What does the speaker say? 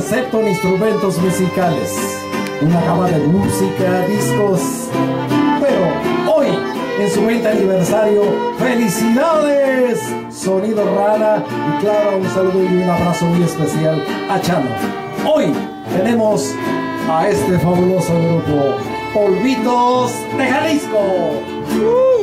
excepto en instrumentos musicales. Una gama de música, discos. Pero hoy, en su 20 aniversario, ¡felicidades! Sonido Rana. Y claro, un saludo y un abrazo muy especial a Chano. Hoy tenemos a este fabuloso grupo, Polvitos de Jalisco.